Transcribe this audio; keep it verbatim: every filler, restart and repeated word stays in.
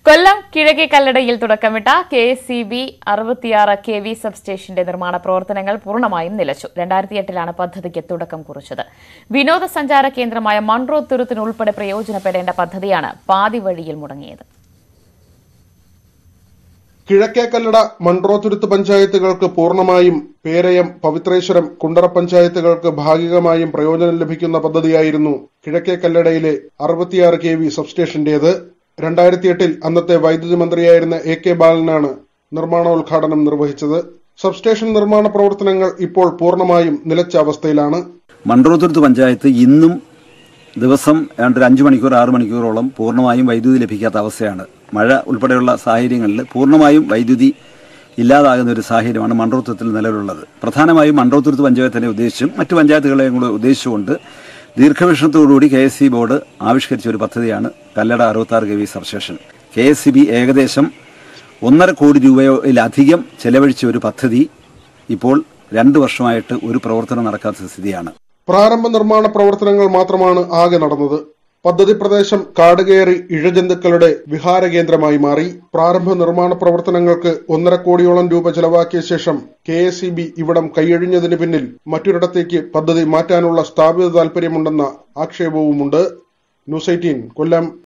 കൊല്ലം കിഴക്കേ കല്ലടയിൽ തുടക്കമിട്ട കെ എസ് ഇ ബി അറുപത്തിയാറ് കെ വി സബ് സ്റ്റേഷന്റെ നിർമ്മാണ പ്രവർത്തനങ്ങൾ പൂർണ്ണമായും നിലച്ചു. രണ്ടായിരത്തി എട്ടിലാണ് പദ്ധതിക്ക് തുടക്കം കുറിച്ചത്. വിനോദസഞ്ചാര കേന്ദ്രമായ മൺട്രോത്തുരുത്തിന് ഉൾപ്പെടെ പ്രയോജനപ്പെടേണ്ട പദ്ധതിയാണ് പാതി വഴിയിൽ മുടങ്ങിയത്. കിഴക്കേക്കല്ലട മൺട്രോത്തുരുത്ത് പഞ്ചായത്തുകൾക്ക് പൂർണ്ണമായും പേരയം, പവിത്രേശ്വരം, കുണ്ടറ പഞ്ചായത്തുകൾക്ക് ഭാഗികമായും പ്രയോജനം ലഭിക്കുന്ന പദ്ധതിയായിരുന്നു കിഴക്കേക്കല്ലടയിലെ അറുപത്തിയാറ് കെ വി സബ്സ്റ്റേഷന്റേത്. രണ്ടായിരത്തി എട്ടിൽ അന്നത്തെ വൈദ്യുതി മന്ത്രിയായിരുന്ന എ കെ ബാലനാണ് നിർമ്മാണോദ്ഘാടനം നിർവഹിച്ചത്. സബ്സ്റ്റേഷൻ നിർമ്മാണ പ്രവർത്തനങ്ങൾ ഇപ്പോൾ പൂർണ്ണമായും നിലച്ച അവസ്ഥയിലാണ്. മൺട്രോത്തുരുത്ത് പഞ്ചായത്ത് ഇന്നും ദിവസം ഏതാണ്ട് അഞ്ചു മണിക്കൂർ ആറു മണിക്കൂറോളം പൂർണ്ണമായും വൈദ്യുതി ലഭിക്കാത്ത അവസ്ഥയാണ്. മഴ ഉൾപ്പെടെയുള്ള സാഹചര്യങ്ങളിൽ പൂർണ്ണമായും വൈദ്യുതി ഇല്ലാതാകുന്ന ഒരു സാഹചര്യമാണ് മൺട്രോത്തുരുത്തിൽ നിലവിലുള്ളത്. പ്രധാനമായും മൺട്രോത്തുരുത്ത് പഞ്ചായത്തിനെ ഉദ്ദേശിച്ചും മറ്റു പഞ്ചായത്തുകളെയും കൂടെ ഉദ്ദേശിച്ചുകൊണ്ട് ദീർഘവീക്ഷണത്തോടുകൂടി കെ എസ് ഇ ബോർഡ് ആവിഷ്കരിച്ച ഒരു പദ്ധതിയാണ് കല്ലട അറുപത്താറ് K V substation. K S E B ഏകദേശം ഒന്നര കോടി രൂപയിലധികം ചെലവഴിച്ച ഒരു പദ്ധതി ഇപ്പോൾ രണ്ടു വർഷമായിട്ട് ഒരു പ്രവർത്തനം നടക്കാത്ത സ്ഥിതിയാണ്. പ്രാരംഭ നിർമ്മാണ പ്രവർത്തനങ്ങൾ മാത്രമാണ് ആകെ നടന്നത്. പദ്ധതി പ്രദേശം കാടുകയറി ഇഴജന്തുക്കളുടെ വിഹാര കേന്ദ്രമായി മാറി. പ്രാരംഭ നിർമ്മാണ പ്രവർത്തനങ്ങൾക്ക് ഒന്നര കോടിയോളം രൂപ ചെലവാക്കിയ ശേഷം കെ എസ് ഇ ബി ഇവിടം കൈയൊഴിഞ്ഞതിന് പിന്നിൽ മറ്റൊരിടത്തേക്ക് പദ്ധതി മാറ്റാനുള്ള സ്ഥാപിത താൽപര്യമുണ്ടെന്ന ആക്ഷേപവുമുണ്ട്. ന്യൂസ് എയ്റ്റീൻ കൊല്ലം.